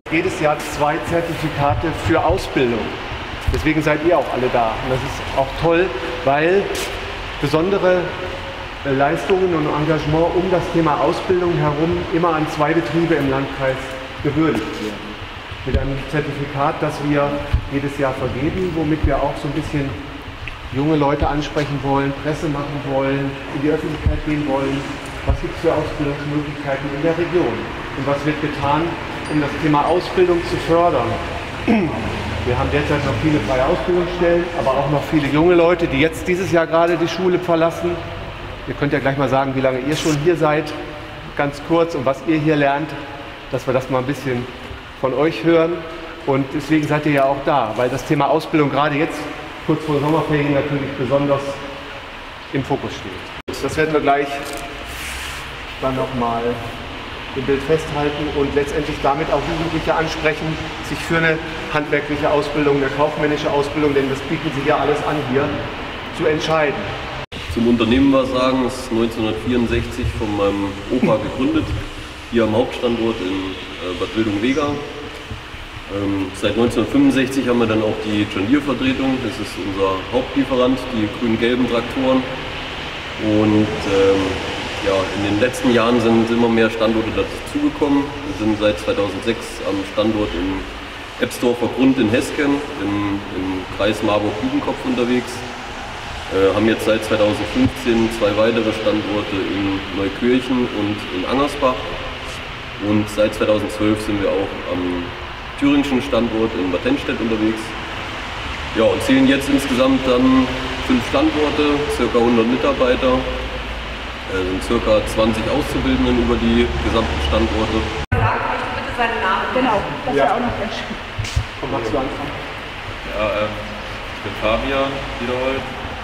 Jedes Jahr 2 Zertifikate für Ausbildung. Deswegen seid ihr auch alle da. Und das ist auch toll, weil besondere Leistungen und Engagement um das Thema Ausbildung herum immer an 2 Betriebe im Landkreis gewürdigt werden. Mit einem Zertifikat, das wir jedes Jahr vergeben, womit wir auch so ein bisschen junge Leute ansprechen wollen, Presse machen wollen, in die Öffentlichkeit gehen wollen. Was gibt es für Ausbildungsmöglichkeiten in der Region? Und was wird getan, um das Thema Ausbildung zu fördern? Wir haben derzeit noch viele freie Ausbildungsstellen, aber auch noch viele junge Leute, die jetzt dieses Jahr gerade die Schule verlassen. Ihr könnt ja gleich mal sagen, wie lange ihr schon hier seid, ganz kurz, und was ihr hier lernt, dass wir das mal ein bisschen von euch hören. Und deswegen seid ihr ja auch da, weil das Thema Ausbildung gerade jetzt, kurz vor Sommerferien, natürlich besonders im Fokus steht. Das werden wir gleich dann nochmal im Bild festhalten und letztendlich damit auch Jugendliche ansprechen, sich für eine handwerkliche Ausbildung, eine kaufmännische Ausbildung, denn das bieten sie ja alles an hier, zu entscheiden. Zum Unternehmen was sagen, es ist 1964 von meinem Opa gegründet, hier am Hauptstandort in Bad Wildung-Wega. Seit 1965 haben wir dann auch die John Deere-Vertretung, das ist unser Hauptlieferant, die grün-gelben Traktoren. Und ja, in den letzten Jahren sind immer mehr Standorte dazugekommen. Wir sind seit 2006 am Standort in Ebsdorfer Grund in Hesken im Kreis Marburg-Biedenkopf unterwegs. Haben jetzt seit 2015 2 weitere Standorte in Neukirchen und in Angersbach. Und seit 2012 sind wir auch am thüringischen Standort in Bad Tennstedt unterwegs. Ja, und zählen jetzt insgesamt dann 5 Standorte, ca. 100 Mitarbeiter. Sind ca. 20 Auszubildenden über die gesamten Standorte. Sagen möchte bitte seinen Namen. Genau, das wäre auch noch ganz schön. Komm, magst du anfangen? Ja, ich bin Fabian Wiederhold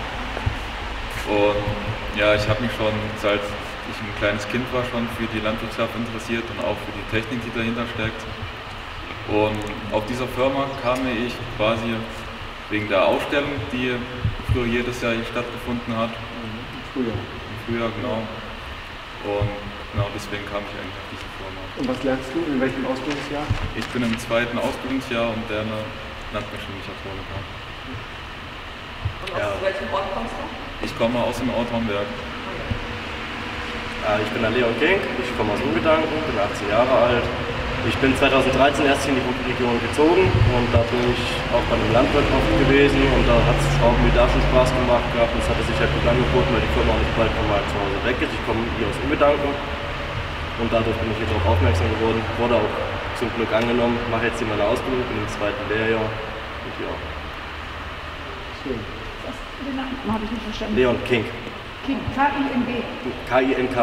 und ja, ich habe mich schon, seit ich ein kleines Kind war, schon für die Landwirtschaft interessiert und auch für die Technik, die dahinter steckt. Und auf dieser Firma kam ich quasi wegen der Ausstellung, die früher jedes Jahr hier stattgefunden hat. Früher, genau. Und genau deswegen kam ich eigentlich auf diese Firma. Und was lernst du? In welchem Ausbildungsjahr? Ich bin im 2. Ausbildungsjahr und lerne Landmaschinenmechatroniker. Und aus welchem Ort kommst du? Ich komme aus dem Ort Homberg. Ich bin der Leon Kink, ich komme aus Ungedanken, bin 18 Jahre alt. Ich bin 2013 erst in die Region gezogen und da bin ich auch bei einem Landwirt oft gewesen und da hat es auch mir da schon Spaß gemacht gehabt und es hatte sich halt gut angeboten, weil die Firma auch nicht bald von meinem Zuhause weg ist. Ich komme hier aus Ungedanken und dadurch bin ich hier darauf aufmerksam geworden, wurde auch zum Glück angenommen, mache jetzt hier meine Ausbildung, bin im 2. Lehrjahr und ja. Schön. Den Namen habe ich nicht verstanden. Leon Kink. Kink, K-I-N-G. K-I-N-K.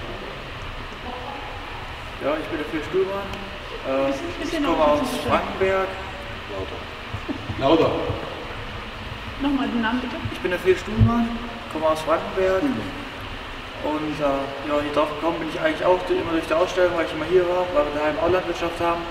Ja, ich bin der Phil Stuhlmann. Ich komme aus Frankenberg. Lauter. Nochmal den Namen bitte. Ich bin der Phil Stuhlmann, komme aus Frankenberg. Und ja, hier drauf gekommen bin ich eigentlich auch immer durch die Ausstellung, weil ich immer hier war, weil wir daheim auch Landwirtschaft haben.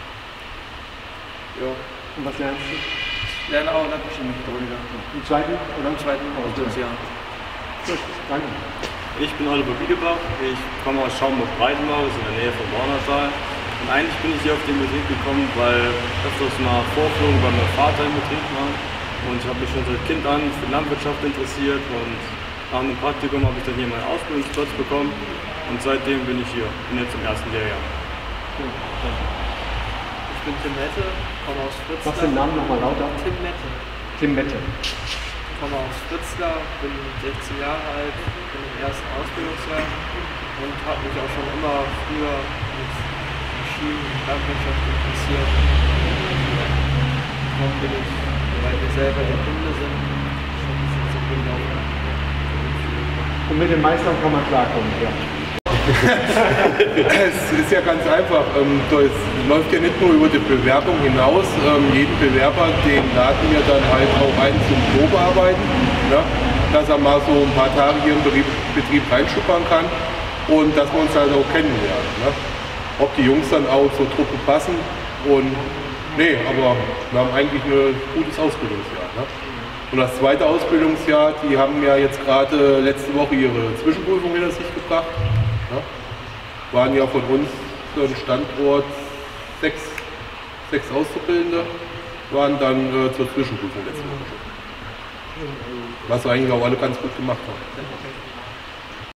Ja. Und was lernst du? Ich lerne auch Landmaschinenmechatroniker. Im 2. oder Im 2. Ausbildungsjahr. Gut, danke. Ich bin Oliver Wiedebach, ich komme aus Schaumburg-Breitenbach, das ist in der Nähe von Bornertal. Und eigentlich bin ich hier auf den Betrieb gekommen, weil öfters mal Vorführungen bei meinem Vater im Betrieb waren. Und ich habe mich schon seit Kind an für Landwirtschaft interessiert und nach einem Praktikum habe ich dann hier meinen Ausbildungsplatz bekommen und seitdem bin ich hier, bin jetzt im 1. Lehrjahr. Ich bin Tim Mette, komme aus Fritzlar. Sagst du den Namen nochmal lauter? Tim Mette. Tim Mette. Ich komme aus Fritzlar, bin 16 Jahre alt, bin im 1. Ausbildungsjahr und habe mich auch schon immer früher mit Maschinen und Landwirtschaft interessiert. Darum bin ich, weil wir selber der Kunde sind, schon ein bisschen zum Kunde auch. Und mit den Meistern kann man klarkommen, ja. Es ist ja ganz einfach. Es läuft ja nicht nur über die Bewerbung hinaus. Jeden Bewerber, den laden wir dann halt auch ein zum Probearbeiten, ne? Dass er mal so ein paar Tage hier im Betrieb reinschuppern kann und dass wir uns halt auch kennenlernen. Ne? Ob die Jungs dann auch zur Truppe passen und nee, aber wir haben eigentlich ein gutes Ausbildungsjahr. Ne? Und das 2. Ausbildungsjahr, die haben ja jetzt gerade letzte Woche ihre Zwischenprüfung hinter sich gebracht. Ja? Waren ja von uns für den Standort 6 6 Auszubildende waren dann zur Zwischenprüfung letzte Woche. Was eigentlich auch alle ganz gut gemacht haben.